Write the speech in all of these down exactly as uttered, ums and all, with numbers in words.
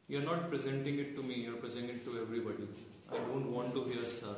You're not presenting it to me, you're presenting it to everybody. I don't want to hear sir.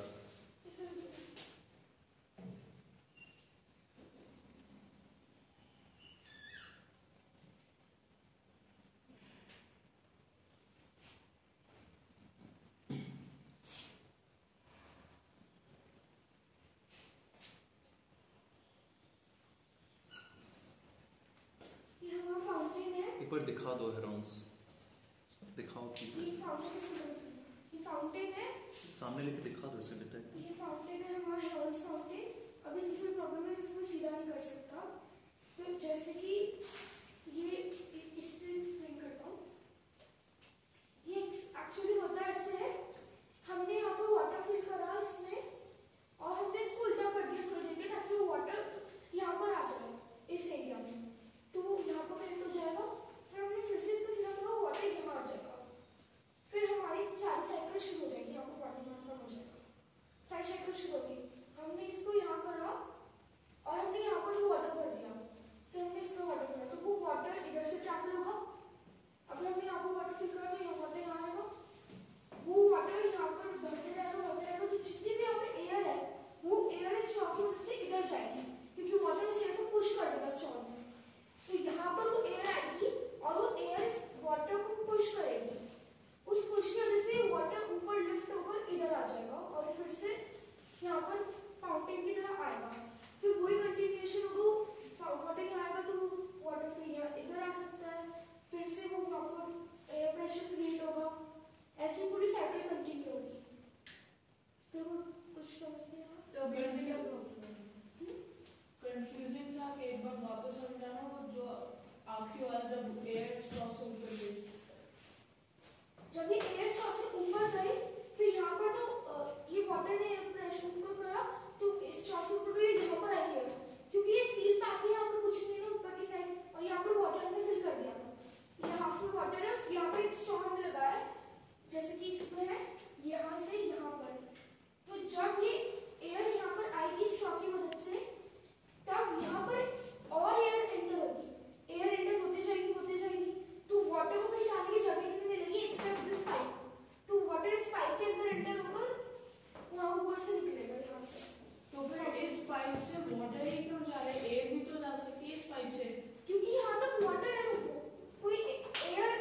एक बार दिखा दो Heron's, दिखाओ कि ये फाउंटेन ये फाउंटेन है, सामने लेके दिखा दो इसे बेटा। ये फाउंटेन है हमारा हेरोन्स फाउंटेन। अब इसमें कोई प्रॉब्लम है जिसमें सीधा नहीं कर सकता, तो जैसे कि ये इससे एक्सप्लेन करता हूँ। ये एक्चुअली होता है ऐसे, हमने यहाँ पर वाटर फिल करा इसमें और हमने इसको उल्टा कर दिया थोड़ी देर के ताकि वो वाटर यहाँ पर आ जाए इस एरिया में, तो यहाँ पर कनेक्ट हो जाएगा। फिर हमने फिर से इसको सीधा करा, वाटर यहाँ आ जाएगा, फिर हमारी सारी साइकिल शुरू हो जाएगी। यहाँ पर वाटर कम हो जाएगा, सारी साइकिल शुरू होगी। हमने इसको यहाँ करा और हमने यहाँ पर भी वाटर भर दिया, फिर हमने इसमें वाटर भरा, तो वो वाटर इधर से ट्रैवल होगा। अगर हमने यहाँ पर वाटर फिल करा तो यहाँ वाटर यहाँ आएगा, वो वाटर यहाँ पर भरते रहेगा भरते रहेगा, तो जितनी भी यहाँ पर एयर है वो एयर इस स्ट्रॉ की वजह से इधर जाएगी, क्योंकि वाटर उस एयर को पुश कर देगा स्ट्रॉ में। तो यहाँ पर वो एयर आएगी और वो एयर इस वाटर को पुश करेगी, उस पुश की वजह से वाटर ऊपर लिफ्ट होकर इधर आ जाएगा और फिर से यहाँ पर फाउंटेन की तरह आएगा। फिर वही कंटिन्यूएशन होगा, वाटर यहाँ आएगा तो वाटर फिर यहाँ इधर आ सकता है, फिर से वो वहाँ पर एयर प्रेशर क्रिएट होगा, ऐसी पूरी साइकिल कंटिन्यू होगी। देखो कुछ समझ नहीं आ तो बेसिकली कंफ्यूजिंग सा कि एक बार वापस समझाना, वो जो आखिरी वाला जब एयर स्ट्रॉ से ऊपर गई, जब ये एयर स्ट्रॉ से ऊपर गई तो यहाँ पर तो ये वाटर ने प्रेशर ऊपर करा तो स्ट्रॉ से ऊपर गई, यहाँ पर आई है क्योंकि ये सील पैक है, यहाँ पर कुछ नहीं है ऊपर की साइड, और यहाँ पर वाटर में फिल कर दिया था। ये हाफ फुल वाटर है, यहाँ पर एक स्ट्रॉ हमने लगाया है जैसे कि इसमें है, यहाँ से यहाँ पर। तो जब ये एयर यहाँ पर आएगी स्ट्रॉ की मदद से, तब यहाँ पर और एयर एंटर होगी, एयर एंटर होते जाएगी होते जाएगी, तो वाटर को कहीं जाने की जगह नहीं मिलेगी एक्सेप्ट दिस पाइप। तो वाटर इस पाइप के अंदर एंटर होकर वहाँ ऊपर से निकलेगा यहाँ से। तो फिर इस पाइप से वाटर ही क्यों जा रहा है? एयर भी तो जा सकती है इस पाइप से, क्योंकि यहाँ तक वाटर है तो कोई एयर,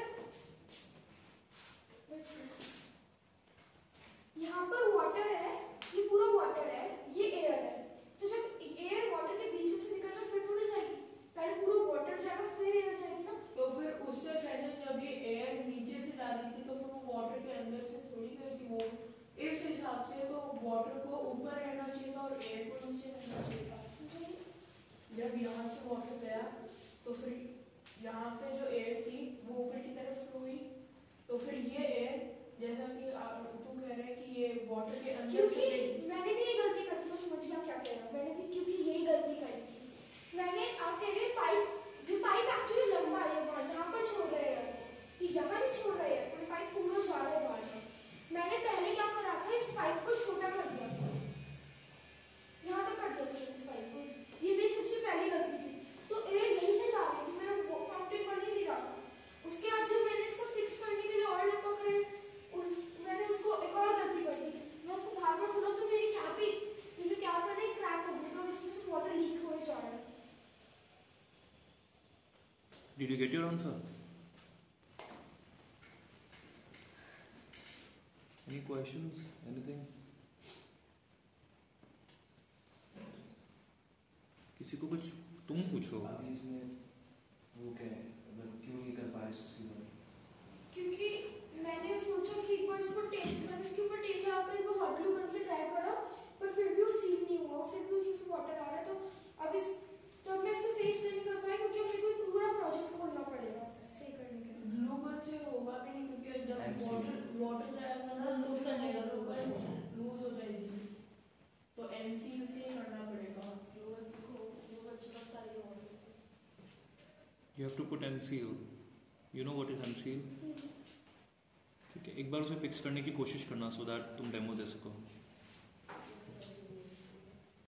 यहाँ पर वाटर है, ये पूरा वाटर है, ये एयर है, तो जब एयर वाटर के बीच से निकलकर फिर थोड़ी जाएगी, पहले पूरा वाटर जाएगा फिर एयर जाएगी ना। तो फिर उससे पहले जब ये एयर नीचे से जा रही थी तो फिर वो वाटर के अंदर से थोड़ी गई थी, वो इस हिसाब से तो वाटर को ऊपर रहना चाहिए और एयर को नीचे रहना चाहिए। जब यहाँ से वाटर गया तो फिर यहाँ पे जो एयर थी वो ऊपर की तरफ फ्लो हुई, तो फिर ये एयर जैसा कि आप तू कह रहे हैं कि ये वाटर के अंदर से, क्योंकि मैंने भी ये गलती कर दी, मैं समझ गया क्या कह रहा हूँ, मैंने भी क्योंकि यही गलती करी थी। मैंने आप कह रहे पाइप, ये पाइप एक्चुअली लंबा है, यहाँ पर छोड़ रहे हैं, ये यहाँ नहीं छोड़ रहे हैं, कोई पाइप पूरा जा रहा है बाहर में। मैंने पहले क्या करा था, इस पाइप को छोटा कर दिया था, यहाँ तक कर दिया था इस पाइप को, ये मेरी सबसे पहली गलती थी। तो एयर यहीं से जा रही थी, मैंने वो फाउंटेन पर नहीं दिया था। उसके बाद जब मैंने इसको फिक्स करने के लिए और लंबा करे, मैंने उसको एक और गलती कर दी, मैं उसको बाहर पर खोला तो मेरी कैप ही, ये जो कैप है ना क्रैक हो गई, तो इसमें से वाटर लीक हो जा रहा है। Did you get your answer? Any questions? Anything? किसी को कुछ तुम पूछो। अभी इसमें वो क्या है, मतलब क्यों नहीं कर पा रहे सुक्सीड? क्योंकि मैंने सोचा कि एक बार इसको टेप, मैंने इसके ऊपर टेप लगाकर एक बार हॉट ग्लू गन से ट्राई करा, पर फिर भी वो सील नहीं हुआ, फिर भी उसमें से वाटर आ रहा है। तो अब इस तो अब मैं इसको सही से नहीं कर पाई, क्योंकि मुझे कोई पूरा प्रोजेक्ट खोलना पड़ेगा सही करने के लिए। ग्लू गन से होगा भी नहीं, क्योंकि जब वाटर वाटर जाएगा ना लूज कर देगा, ग्लू गन लूज हो जाएगी, तो एमसील से ही करना पड़ेगा। ग्लू गन को ग्लू गन से बता रही हूँ। You have to put M C L. You know what is M C L? ठीक है, एक बार उसे फिक्स करने की कोशिश करना, सो दैट तुम डेमो दे सको।